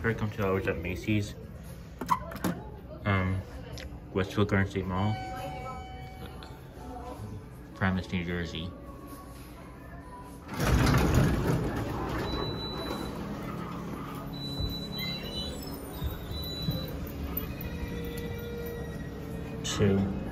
Here come 2 hours at Macy's. Westfield Garden State Mall. Paramus, New Jersey. Two.